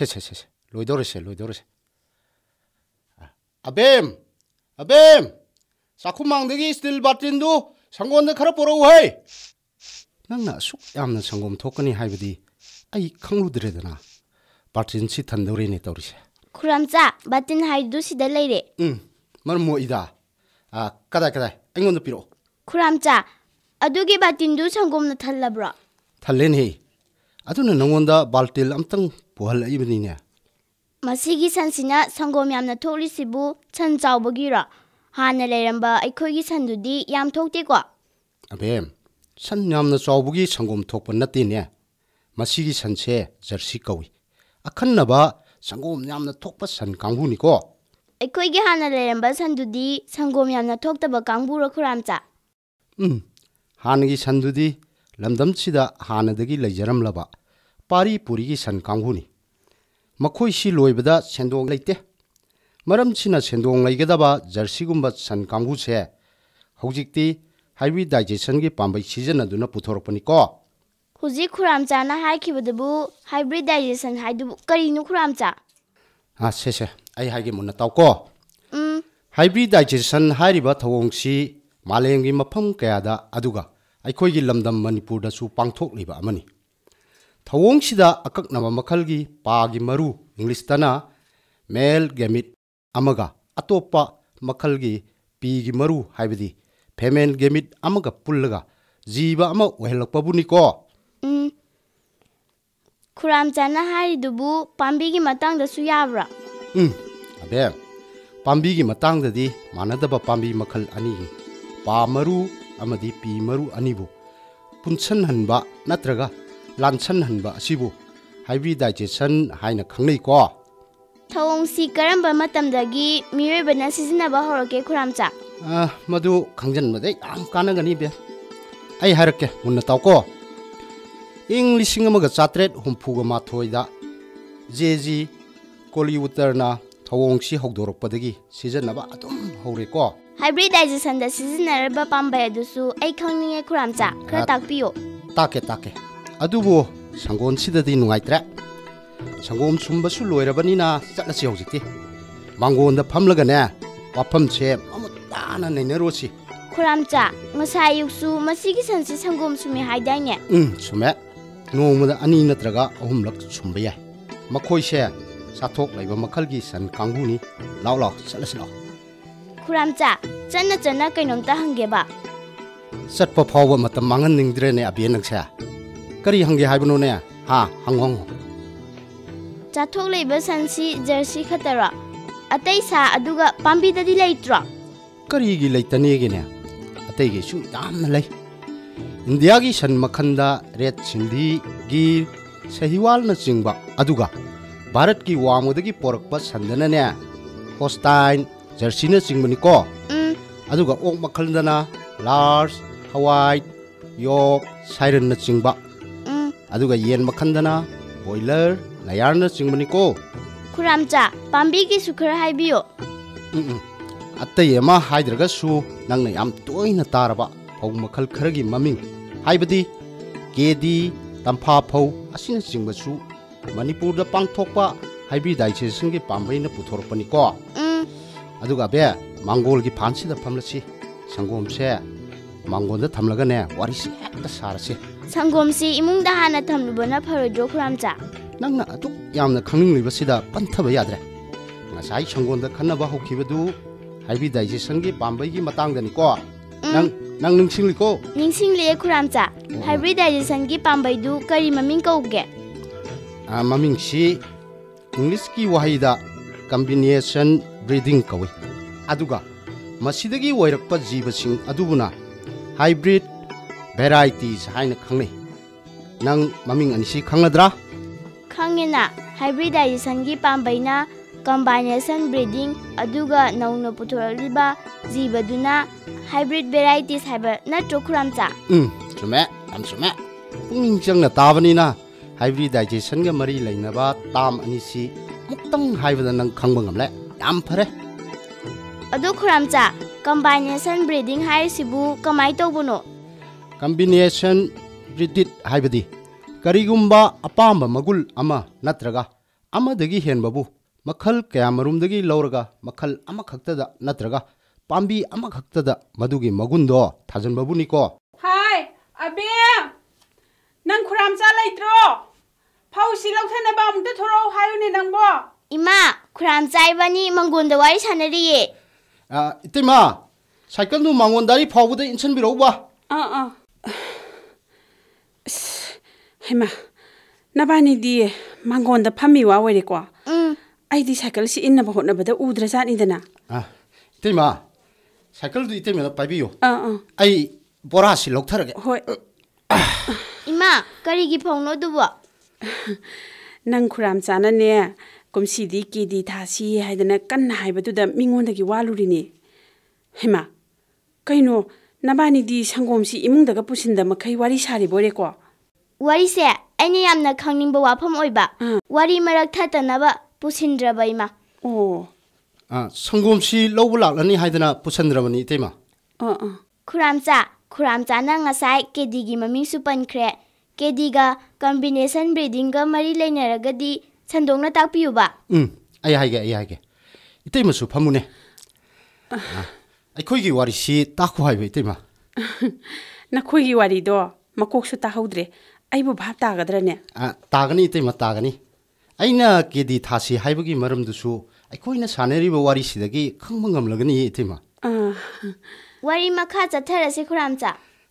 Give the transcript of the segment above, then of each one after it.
세. 로이도르세. 아뱀! 사쿠망대기 스틸 바틴도 상고원데 카라 보라고 해. 낭나 쑥 얌나 상고ම් 토크니 하이브디 아이 캉루드레드나 바틴 시탄도리니 떠리세. 쿠람자 바틴 하이두 시다 레이레. 마름 뭐 이다. 까다. 앵곤도 피로. 쿠람자 아두기 바틴두 상고음나 탈라브라. 탈렌히. 아두는 농원다 발틸 암땅 보할 이브니냐. 마시기 산시나 상고음 얌나 토리시부 찬 자오버기라. 하나 레람바 아이코기 산두디 얌 톡티고. 아뱀, 산 얌나 자오버기 상고음 톡번 나띠냐. 마시기 산세 저시 까위. 아칸나바 상고음 얌나 톡바 산 강후니고. 아이코기 하나 레람바 산두디 상고음 얌나 톡다바 강부라 쿠람자. 하나기 산두디 람담치다 하나드기 레이저람라바 파리 뿌리기 산 강후니. 마코이시 로이베다 센동 레이테. 마람치나 센동 레이게다바 저시군바 산 강후세. 호직디 하이브리다이제이션기 밤바이 시즌나두나 부토록보니까. 후지 쿠람자나 하이키브드부 하이브리다이제이션 하이두부 까리누 쿠람자. 세세. 아이 하이게 문나 따오고. 하이브리다이제이션 하이리바 더공시 말레임기 마품 그야다 아두가 아이코이기 람담 머니푸르다수 빵톡리바 아마니. 더공시다 아깍나마 마칼기 파기 마루 잉글리스타나 멜 게밋 아마가 아토빠 마칼기 비기 마루 하이브디 페멘 게밋 아마가 뿔라가 지바 아마 오헬럭바부니고. 쿠람자나 하이두부 밤비기 마땅다수 야브라. 아베 밤비기 마땅다디 마나다바 밤비 마칼 아니 파마루 아마디 피마루 아니부 punsanhanba natraga lanchanhanba asibu hybridization haina khangnei Thawongsi karamba matamdagi mirebana sizinaba horoke kuramcha madu khangjan made am kanagani be ai harake munna tawko English amaga chatret humpuga mathoida jeji Kollywoodna thawongsi hogdorokpadagi sizinaba adum horeko hybridization da sizinaraba pambay adusu ai khangninge kuramcha khara takpiyo take adubu sangon sidadi nungaitre sangom sumbasu loirabanina chatlasi hojikti mangonda phamlagane wafamche amutana nainerosi kuramcha ngasayuksu masigi sansi sangom sumi haidaine sume nongmada ani natraga ahumlak sumba yai makhoise sathok laiba makhalgi san kanghuni law chatlasi law kuramcha channa kainomta hangeba satpa phawa matam mangan ningdrene abian nangsa kari hange haibno ne ha hangong chathok leiba sansi jersey khatara atai sa aduga pambi dadi leitra kari gi leitani gi ne atai gi su yamna lei india gi san makhanda red sindhi gi sahiwal na chingba aduga bharat gi wamodagi porakpa sandana ne Holstein jersey na chingbani ko aduga ok makhandana large White yok siren na chingba aduga yen makhandana boiler layar na chingbani ko kuramcha pambi gi sukhar haibiyo atai ema haidraga su nangna yam toina taraba phau makhal kharagi maming haibadi kedi tampha phau asina chingba su manipur da pangthokpa hybridization gi pambai na puthorpani ko aduga be mangol gi phansi da phamlasi sangom se mangonda thamlagane warisi ekta sarase sangomsi imungda hana thamlubana pharodro kuramcha nangna atu yamna khangning libasida panthaba yadre ngasai sangonda khanaba hokibadu hybridization gi pambai gi matangdani ko nang ningsingli ko ningsingli kuramcha hybridization gi pambai du kari maming kauge maming si english ki wahida combination breeding kawi aduga masidagi wairakpa jibasing adubuna hybrid varieties haina khangnei nang maming anisi khangladra khangena hybridization gi pambaina combination breeding aduga nauna puthoraliba jibaduna hybrid varieties haiba natro kuramcha sume pungning changna tabanina hybridization ga mari lainaba tam anisi muktang haibada nang khangba ngamle yam phare adu kuramcha combination breeding haisibu kamai tobuno combination breeded haibadi karigumba apamba magul ama natraga ꯑꯃꯗꯒꯤ ꯍꯦꯟꯕꯕꯨ ꯃꯈꯜ ꯀꯌꯥꯃꯔꯨꯝꯗꯒꯤ ꯂꯧꯔꯒ ꯃꯈꯜ ꯑꯃꯈꯛꯇꯗ ꯅꯠꯇ꯭ꯔꯒ ꯄꯥꯝꯕꯤ ꯑꯃꯈꯛꯇꯗ ꯃꯗꯨꯒꯤ ꯃꯒꯨꯟꯗꯣ ꯊꯥꯖꯟꯕꯕꯨꯅꯤꯀꯣ ꯍꯥꯏ ꯑꯕꯦꯝ ꯅꯪ ꯈꯨꯔꯥꯝꯆꯥ ꯂꯩꯇ꯭ꯔꯣ ꯐꯧꯁꯤ ꯂꯧꯊꯅꯕ ꯑꯃꯨꯛꯇ ꯊꯣꯔꯛꯑꯣ ꯍꯥꯏꯌꯨꯅꯦ ꯅꯪꯕꯣ 이마 구람자 이번이 멍곤데 와리 사내리예 이때마 사이클도 망원다리 파우보다 인천비로 봐 해마 나바니디 망곤다 판미와 오이리꼬 응 아이디 사이클시 있나봐 혼나보다 우드라자니드나 이때마 사이클도 이때면 빠비요 아이 보라시 록타르게 호이 이마 까리기 펑노두버 ꯅꯪ ꯈꯨꯔꯥꯝꯆꯥꯅꯅꯦ ꯀꯨꯝꯁꯤꯗꯤ ꯀꯦꯗꯤ ꯊꯥꯁꯤ ꯍꯥꯏꯗꯅ ꯀꯟꯅ ꯍꯥꯏꯕꯗꯨꯗ ꯃꯤꯉꯣꯟꯗꯒꯤ ꯋꯥꯂꯨꯔꯤꯅꯤ ꯍꯩꯃꯥ ꯀꯩꯅꯣ ꯅꯕꯥꯅꯤꯗꯤ ꯁꯪꯒꯣꯝꯁꯤ ꯏꯃꯨꯡꯗꯒ ꯄꯨꯁꯤꯟꯗ ꯃꯈꯩ ꯋꯥꯔꯤ ꯁꯥꯔꯤꯕꯣꯏꯔꯦꯀꯣ 와리세 아니 얌나 강님보 와펌 오이바 와리 마락 타다나바 부신드라바 이마 오 성곰씨 러블락라니 하이드나 부천드라버니 이때마 구람자 구람자나 nga사이 케디기 머밍수 뻔크레 케디가 컨비네이션 브리딩가 머리 레이너라가디 산동나 딱피우바 아이 하이게 이때마수 파무네 ꯑꯩꯈꯣꯏꯒꯤ ꯋꯥꯔꯤꯁꯤ ꯇꯥꯈꯣ ꯍꯥꯏꯕ ꯏꯇꯩꯃ ꯅꯈꯣꯏꯒꯤ ꯋꯥꯔꯤꯗꯣ ꯃꯀꯣꯛꯁꯨ ꯇꯥꯍꯧꯗ꯭ꯔꯦ ꯑꯩꯕꯨ ꯚꯥꯞ ꯇꯥꯒꯗ꯭ꯔꯅꯦ ꯇꯥꯒꯅꯤ ꯏꯇꯩꯃ ꯇꯥꯒꯅꯤ ꯑꯩꯅ ꯀꯦꯗꯤ ꯊꯥꯁꯤ ꯍꯥꯏꯕꯒꯤ ꯃꯔꯝꯗꯨꯁꯨ ꯑꯩꯈꯣꯏꯅ ꯁꯥꯟꯅꯔꯤꯕ ꯋꯥꯔꯤꯁꯤꯗꯒꯤ ꯈꯪꯕ ꯉꯝꯂꯒꯅꯤ ꯏꯇꯩꯃ 와리 마카 자타라세 구람자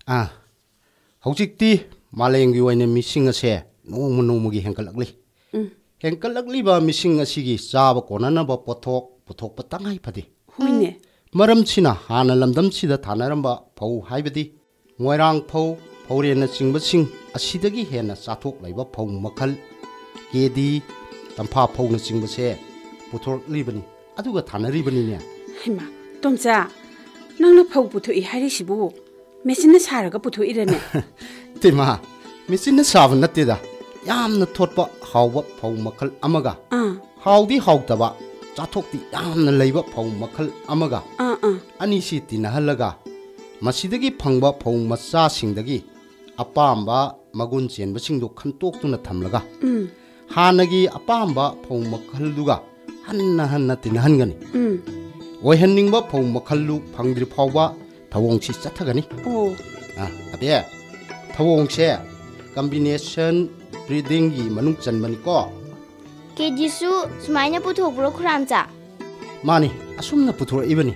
ꯍꯧꯖꯤꯛꯇꯤ ꯃꯥꯂꯦꯝꯒꯤ ꯑꯣꯏꯅ ꯃꯤꯁꯤꯡ ꯑꯁꯦ ꯅꯣꯡꯃ ꯅꯣꯡꯃꯒꯤ ꯍꯦꯟꯒꯠꯂꯛꯂꯤ ꯍꯦꯟꯒꯠꯂꯛꯂꯤꯕ ꯃꯤꯁꯤꯡ ꯑꯁꯤꯒꯤ ꯆꯥꯕ ꯀꯣꯟꯅꯅꯕ ꯄꯣꯠꯊꯣꯛ ꯄꯨꯊꯣꯛꯄ ꯇꯉꯥꯏ ꯐꯗꯦ ꯍꯣꯏꯅꯦ ꯃꯔꯝꯁꯤꯅ ꯍꯥꯟꯅ ꯂꯝꯗꯝꯁꯤꯗ ꯊꯥꯅꯔꯝꯕ ꯐꯧ ꯍꯥꯏꯕꯗꯤ ꯃꯣꯏꯔꯥꯡ ꯐꯧ ꯐꯧꯔꯦꯟꯅꯆꯤꯡꯕꯁꯤꯡ ꯑꯁꯤꯗꯒꯤ ꯍꯦꯟꯅ ꯆꯥꯊꯣꯛ ꯂꯩꯕ ꯐꯧ ꯃꯈꯜ ꯀꯦꯗꯤ ꯇꯝꯐꯥ ꯐꯧꯅꯆꯤꯡꯕꯁꯦ ꯄꯨꯊꯣꯔꯛꯂꯤꯕꯅꯤ ꯑꯗꯨꯒ ꯊꯥꯅꯔꯤꯕꯅꯤꯅꯦ ꯍꯩꯃꯥ ꯇꯣꯝꯆꯥ ꯅꯪꯅ ꯐꯧ ꯄꯨꯊꯣꯛꯏ ꯍꯥꯏꯔꯤꯁꯤꯕꯨ ꯃꯦꯆꯤꯟꯅ ꯁꯥꯔꯒ ꯄꯨꯊꯣꯛꯏꯔꯅꯦ ꯏꯇꯩꯃ ꯃꯦꯆꯤꯟꯅ ꯁꯥꯕ ꯅꯠꯇꯦꯗ ꯌꯥꯝꯅ ꯊꯣꯠꯄ ꯍꯥꯎꯕ ꯐꯧ ꯃꯈꯜ ꯑꯃꯒ ꯍꯥꯎꯗꯤ ꯍꯥꯎꯇꯕ ꯆꯥꯊꯣꯛꯇꯤ ꯌꯥꯝꯅ ꯂꯩꯕ ꯐꯧ ꯃꯈꯜ ꯑꯃꯒ ꯑꯅꯤꯁꯤ ꯇꯤꯟꯅꯍꯜꯂꯒ ꯃꯁꯤꯗꯒꯤ ꯐꯪꯕ ꯐꯧ ꯃꯆꯥꯁꯤꯡꯗꯒꯤ ꯑꯄꯥꯝꯕ ꯃꯒꯨꯟ ꯆꯦꯟꯕꯁꯤꯡꯗꯨ ꯈꯟꯇꯣꯛꯇꯨꯅ ꯊꯝꯂꯒ ꯍꯥꯟꯅꯒꯤ ꯑꯄꯥꯝꯕ ꯐꯧ ꯃꯈꯜꯗꯨꯒ ꯍꯟꯅ ꯇꯤꯟꯅꯍꯟꯒꯅꯤ ꯑꯣꯏꯍꯟꯅꯤꯡꯕ ꯐꯧ ꯃꯈꯜꯗꯨ ꯐꯪꯗ꯭ꯔꯤ ꯐꯥꯎꯕ ꯊꯧꯑꯣꯡꯁꯤ ꯆꯠꯊꯒꯅꯤ ꯑꯕꯦ ꯊꯧꯑꯣꯡꯁꯦ ꯀꯝꯕꯤꯅꯦꯁꯟ ꯕ꯭ꯔꯤꯗꯤꯡꯒꯤ ꯃꯅꯨꯡ ꯆꯟꯕꯅꯤꯀꯣ 케디수 수마이나 부토브로 구람자 마니 아숨나 부토라이버니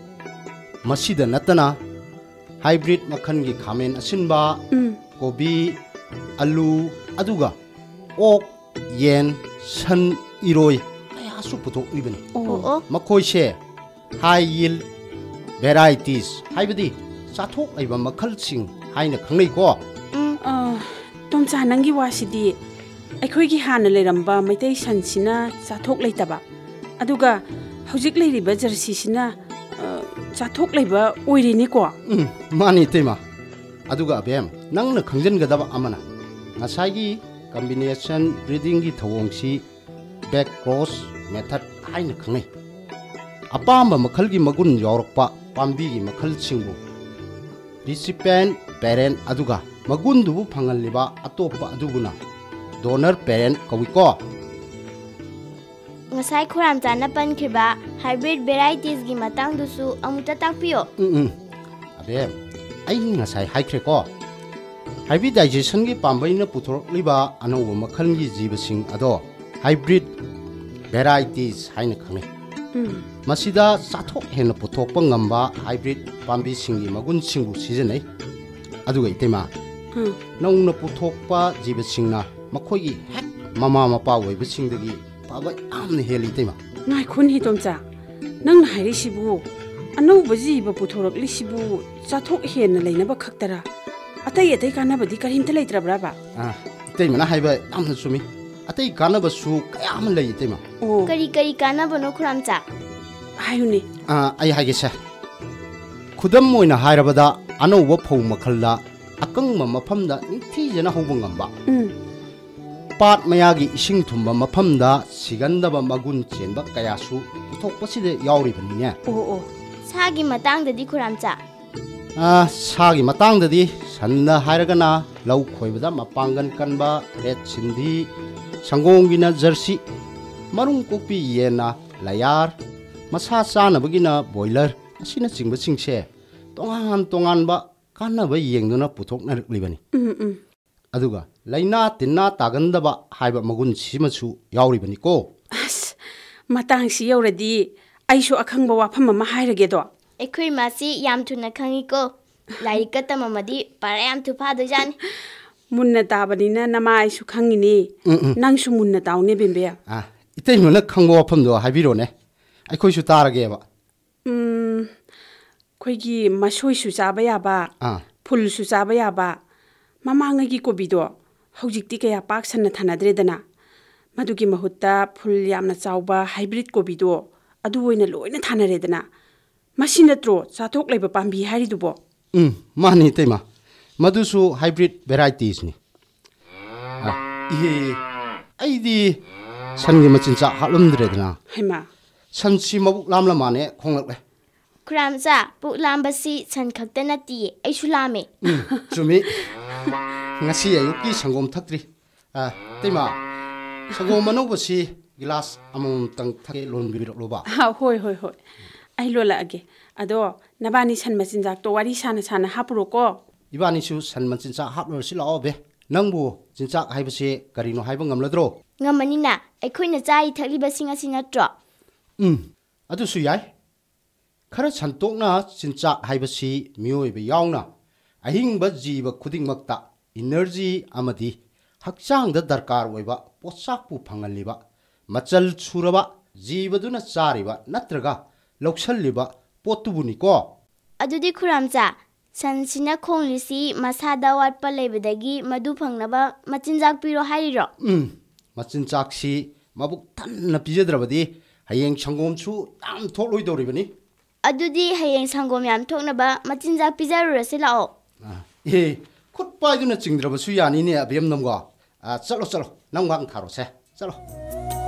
마시다 나타나 하이브리드 마칸기 카멘 아신바 고비 알루 아두가 옥, 옌, 선, 이로이 아야수 부토이버니 마코이셰 하이일 베라이티스 하이브디 사톡 아이바 마칼싱 하이나 강레이고 ꯇꯣꯝꯆꯥ ꯅꯪꯒꯤ ꯋꯥꯁꯤꯗꯤ ꯑꯩꯈꯣꯏꯒꯤ ꯍꯥꯟꯅ ꯂꯩꯔꯝꯕ ꯃꯩꯇꯩ ꯁꯟꯁꯤꯅ ꯆꯥꯊꯣꯛ ꯂꯩꯇꯕ ꯑꯗꯨꯒ ꯍꯧꯖꯤꯛ ꯂꯩꯔꯤꯕ ꯖꯔꯁꯤꯁꯤꯅ ꯆꯥꯊꯣꯛ ꯂꯩꯕ ꯑꯣꯏꯔꯤꯅꯤꯀꯣ ꯃꯥꯅꯤ ꯏꯇꯩꯃ ꯑꯗꯨꯒ ꯑꯕꯦꯝ ꯅꯪꯅ ꯈꯪꯖꯤꯟꯒꯗꯕ ꯑꯃꯅ ꯉꯁꯥꯏꯒꯤ ꯀꯝꯕꯤꯅꯦꯁꯟ ꯕ꯭ꯔꯤꯗꯤꯡꯒꯤ ꯊꯧꯑꯣꯡꯁꯤ ꯕꯦꯛ ꯀ꯭ꯔꯣꯁ ꯃꯦꯊꯗ ꯍꯥꯏꯅ ꯈꯪꯅꯩ ꯑꯄꯥꯝꯕ ꯃꯈꯜꯒꯤ ꯃꯒꯨꯟ ꯌꯥꯎꯔꯛꯄ ꯄꯥꯝꯕꯤꯒꯤ ꯃꯈꯜꯁꯤꯡꯕꯨ ꯔꯤꯁꯤꯄꯦꯟ ꯄꯦꯔꯦꯟ ꯑꯗꯨꯒ ꯃꯒꯨꯟꯗꯨꯕꯨ ꯐꯪꯍꯜꯂꯤꯕ ꯑꯇꯣꯞꯄ ꯑꯗꯨꯕꯨꯅ donor parent kawiko ngasai kuramjana pankriba hybrid varieties gi matangdusu amuta takpio abe ai ngasai haikre ko hybridization gi pambaina puthorliba anoba makhan gi jibasing ado hybrid varieties haina khane masida sathok hena puthokpa ngamba hybrid pambi singi magun singbu sijanai aduga itema nauna puthokpa jibasingna ꯃꯈꯣꯏꯒꯤ ꯍꯦꯛ ꯃꯃꯥ ꯃꯄꯥ ꯑꯣꯏꯕꯁꯤꯡꯗꯒꯤ ꯐꯕ ꯌꯥꯝꯅ ꯍꯦꯜꯂꯤ ꯏꯇꯩꯃ ꯉꯥꯏꯈꯣꯟ ꯍꯤꯇꯣꯝꯆꯥ ꯅꯪꯅ ꯍꯥꯏꯔꯤꯁꯤꯕꯨ ꯑꯅꯧꯕ ꯖꯤꯕ ꯄꯨꯊꯣꯔꯛꯂꯤꯁꯤꯕꯨ ꯆꯥꯊꯣꯛ ꯍꯦꯟꯅ ꯂꯩꯅꯕ ꯈꯛꯇꯔꯥ ꯑꯇꯩ ꯀꯥꯟꯅꯕꯗꯤ ꯀꯔꯤꯝꯇ ꯂꯩꯇ꯭ꯔꯕ꯭ꯔꯥꯕ ꯏꯇꯩꯃꯅ ꯍꯥꯏꯕ ꯌꯥꯝꯅ ꯆꯨꯝꯃꯤ ꯑꯇꯩ ꯀꯥꯟꯅꯕꯁꯨ ꯀꯌꯥ ꯑꯃ ꯂꯩ ꯏꯇꯩꯃ ꯀꯔꯤ ꯀꯥꯟꯅꯕꯅꯣ ꯈꯨꯔꯥꯝꯆꯥ ꯍꯥꯏꯌꯨꯅꯦ ꯑꯩ ꯍꯥꯏꯒꯦꯁꯦ ꯈꯨꯗꯝ ꯑꯣꯏꯅ ꯍꯥꯏꯔꯕꯗ ꯑꯅꯧꯕ ꯐꯧ ꯃꯈꯜꯗ ꯑꯀꯪꯕ ꯃꯐꯝꯗ ꯅꯤꯡꯊꯤꯖꯅ ꯍꯧꯕ ꯉꯝꯕ ꯄꯥꯠ ꯃꯌꯥꯒꯤ ꯏꯁꯤꯡ ꯊꯨꯝꯕ ꯃꯐꯝꯗ ꯁꯤꯒꯟꯗꯕ ꯃꯒꯨꯟ ꯆꯦꯟꯕ ꯀꯌꯥꯁꯨ ꯄꯨꯊꯣꯛꯄꯁꯤꯗ ꯌꯥꯎꯔꯤꯕꯅꯤꯅꯦ 사기 마땅드디 구람자 사기 마땅드디 산나 하이라가나 lau khoibada mapangan kanba red sindhi sangonggina jersey ꯃꯔꯨꯝ ꯀꯣꯛꯄꯤ ꯌꯦꯟꯅ ꯂꯌꯥꯔ ꯃꯁꯥ ꯆꯥꯅꯕꯒꯤꯅ ꯕꯣꯏꯂꯔ ꯑꯁꯤꯅꯆꯤꯡꯕꯁꯤꯡꯁꯦ ꯇꯣꯉꯥꯟ ꯇꯣꯉꯥꯟꯕ ꯀꯥꯟꯅꯕ ꯌꯦꯡꯗꯨꯅ ꯄꯨꯊꯣꯛꯅꯔꯛꯂꯤꯕꯅꯤ ꯑꯗꯨꯒ ꯂꯩꯅꯥ ꯇꯤꯟꯅꯥ ꯇꯥꯒꯟꯗꯕ ꯍꯥꯏꯕ ꯃꯒꯨꯟꯁꯤꯃꯁꯨ ꯌꯥꯎꯔꯤꯕꯅꯤꯀꯣ ꯑꯁ ꯃꯇꯥꯡꯁꯤ ꯌꯧꯔꯗꯤ ꯑꯩꯁꯨ ꯑꯈꯪꯕ ꯋꯥꯐꯝ ꯑꯃ ꯍꯥꯏꯔꯒꯦꯗꯣ ꯑꯩꯈꯣꯏ ꯃꯥꯁꯤ ꯌꯥꯝ ꯊꯨꯅ ꯈꯪꯉꯤꯀꯣ ꯂꯥꯏꯔꯤꯛꯀ ꯇꯝꯃꯝꯃꯗꯤ ꯄꯥꯔꯥ ꯌꯥꯝ ꯊꯨ ꯐꯥꯗꯣꯏꯖꯥꯠꯅꯤ ꯃꯨꯟꯅ ꯇꯥꯕꯅꯤꯅ ꯅꯃꯥ ꯑꯩꯁꯨ ꯈꯪꯉꯤꯅꯤ ꯅꯪꯁꯨ ꯃꯨꯟꯅ ꯇꯥꯎꯅꯦ ꯕꯦꯝꯕꯦ 이때면은 ꯈꯪꯕ ꯋꯥꯐꯝꯗꯣ ꯍꯥꯏꯕꯤꯔꯣꯅꯦ ꯑꯩꯈꯣꯏꯁꯨ ꯇꯥꯔꯒꯦꯕ ꯑꯩꯈꯣꯏꯒꯤ ꯃꯁꯣꯏꯁꯨ ꯆꯥꯕ ꯌꯥꯕ ꯐꯨꯜꯁꯨ ꯆꯥꯕ ꯌꯥꯕ ꯃꯃꯥꯡꯉꯩꯒꯤ ꯀꯣꯕꯤꯗꯣ ꯍꯧꯖꯤꯛꯇꯤ ꯀꯌꯥ ꯄꯥꯛ ꯁꯟꯅ ꯊꯥꯅꯗ꯭ꯔꯦꯗꯅ ꯃꯗꯨꯒꯤ ꯃꯍꯨꯠꯇ ꯐꯨꯜ ꯌꯥꯝꯅ ꯆꯥꯎꯕ ꯍꯥꯏꯕ꯭ꯔꯤꯠ ꯀꯣꯕꯤꯗꯣ ꯑꯗꯨ ꯑꯣꯏꯅ ꯂꯣꯏꯅ ꯊꯥꯅꯔꯦꯗꯅ ꯃꯁꯤ ꯅꯠꯇ꯭ꯔꯣ ꯆꯥꯊꯣꯛ ꯂꯩꯕ ꯄꯥꯝꯕꯤ ꯍꯥꯏꯔꯤꯗꯨꯕꯣ ꯃꯥꯅꯤ ꯏꯇꯩꯃ ꯃꯗꯨꯁꯨ ꯍꯥꯏꯕ꯭ꯔꯤꯠ ꯚꯦꯔꯥꯏꯇꯤꯁꯅꯤ ꯏꯍꯦ ꯑꯩꯗꯤ ꯁꯟꯒꯤ ꯃꯆꯤꯟꯖꯥꯛ ꯍꯥꯞꯂꯝꯗ꯭ꯔꯦꯗꯅ ꯍꯩꯃꯥ ꯁꯟꯁꯤ ꯃꯕꯨꯛ ꯂꯥꯝꯂ ꯃꯥꯅꯦ ꯈꯣꯡꯂꯛꯂꯦ ꯈꯨꯔꯥꯝꯆꯥ ꯄꯨꯛ ꯂꯥꯝꯕꯁꯤ ꯁꯟ ꯈꯛꯇ ꯅꯠꯇꯤꯌꯦ ꯑꯩꯁꯨ ꯂꯥꯝꯃꯦ ꯆꯨꯝꯃꯤ ꯉꯁꯤ ꯑꯌꯨꯛꯀꯤ ꯁꯪꯒꯣꯝ ꯊꯛꯇ꯭ꯔꯤ ꯏꯇꯩꯃ ꯁꯪꯒꯣꯝ ꯑꯅꯧꯕꯁꯤ ꯒꯤꯂꯥꯁ ꯑꯃꯃꯝꯇꯪ ꯊꯛꯀꯦ ꯂꯣꯟꯕꯤꯔꯛꯂꯣꯕ ꯍꯣꯏ ꯍꯣꯏ ꯍꯣꯏ ꯑꯩ ꯂꯣꯜꯂꯛꯑꯒꯦ ꯑꯗꯣ ꯅꯕꯥꯅꯤ ꯁꯟ ꯃꯆꯤꯟꯖꯥꯛꯇꯣ ꯋꯥꯔꯤ ꯁꯥꯅ ꯁꯥꯅ ꯍꯥꯞꯄꯨꯔꯣꯀꯣ 이바니슈 산 만진짜 합러시 라오베 낭부 진짜 하이버시 가리노 하이버 ngamladro ꯉꯝꯃꯅꯤꯅ ꯑꯩꯈꯣꯏꯅ ꯆꯥꯔꯤ ꯊꯛꯂꯤꯕꯁꯤꯡ ꯑꯁꯤ ꯅꯠꯇ꯭ꯔꯣ ꯑꯗꯨꯁꯨ ꯌꯥꯏ ꯈꯔ ꯁꯟꯇꯣꯛꯅ ꯆꯤꯟꯖꯥꯛ ꯍꯥꯏꯕꯁꯤ ꯃꯤꯑꯣꯏꯕ ꯌꯥꯎꯅ ꯑꯍꯤꯡꯕ ꯖꯤꯕ ꯈꯨꯗꯤꯡꯃꯛꯇ ꯏꯅꯔꯖꯤ ꯑꯃꯗꯤ ꯍꯛꯆꯥꯡꯗ ꯗꯔꯀꯥꯔ ꯑꯣꯏꯕ ꯄꯣꯠꯁꯛꯄꯨ ꯐꯪꯍꯜꯂꯤꯕ ꯃꯆꯜ ꯁꯨꯔꯕ ꯖꯤꯕꯗꯨꯅ ꯆꯥꯔꯤꯕ ꯅꯠꯇ꯭ꯔꯒ ꯂꯧꯁꯜꯂꯤꯕ ꯄꯣꯠꯇꯨꯕꯨꯅꯤꯀꯣ ꯑꯗꯨꯗꯤ ꯈꯨꯔꯥꯝꯆꯥ ꯁꯟꯁꯤꯅ ꯈꯣꯡꯂꯤꯁꯤ ꯃꯁꯥꯗ ꯋꯥꯠꯄ ꯂꯩꯕꯗꯒꯤ ꯃꯗꯨ ꯐꯪꯅꯕ ꯃꯆꯤꯟꯖꯥꯛ ꯄꯤꯔꯣ ꯍꯥꯏꯔꯤꯔꯣ ꯃꯆꯤꯟꯖꯥꯛꯁꯤ ꯃꯕꯨꯛ ꯊꯟꯅ ꯄꯤꯖꯗ꯭ꯔꯕꯗꯤ ꯍꯌꯦꯡ ꯁꯪꯒꯣꯝꯁꯨ ꯌꯥꯝ ꯊꯣꯛꯂꯣꯏꯗꯧꯔꯤꯕꯅꯤ ꯑꯗꯨꯗꯤ ꯍꯌꯦꯡ ꯁꯪꯒꯣꯝ ꯌꯥꯝ ꯊꯣꯛꯅꯕ ꯃꯆꯤꯟꯖꯥꯛ ꯄꯤꯖꯔꯨꯔꯁꯤ ꯂꯥꯛꯑꯣ ꯈꯨꯠ ꯄꯥꯏꯗꯨꯅ ꯆꯤꯡꯗ꯭ꯔꯕꯁꯨ ꯌꯥꯅꯤꯅꯦ ꯑꯕꯦꯝ ꯅꯝꯒꯣ ꯆꯠꯂꯣ ꯆꯠꯂꯣ ꯅꯪ ꯋꯥꯡ ꯊꯥꯔꯣꯁꯦ ꯆꯠꯂꯣ